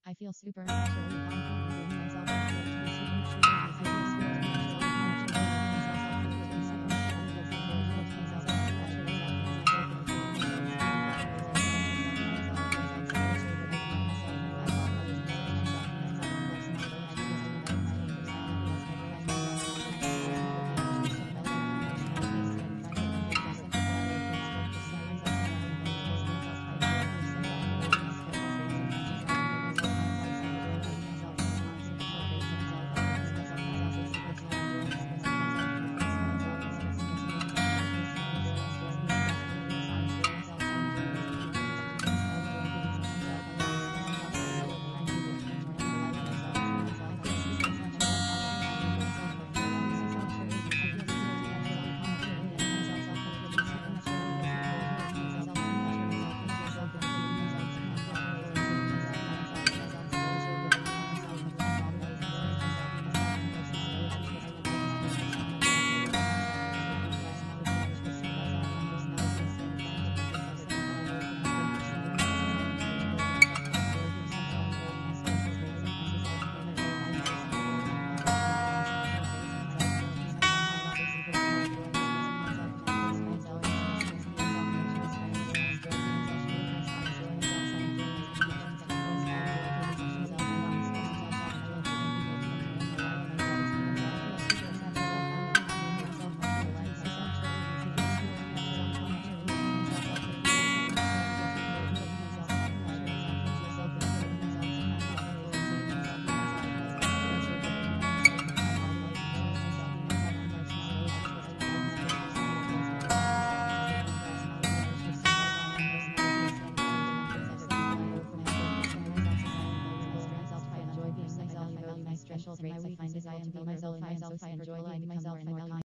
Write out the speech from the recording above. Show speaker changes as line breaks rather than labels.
I feel supernaturally confident in myself. I feel to be supernaturally. I feel supernaturally confident in myself. Special traits I find desire to be myself. I am so enjoy being myself and more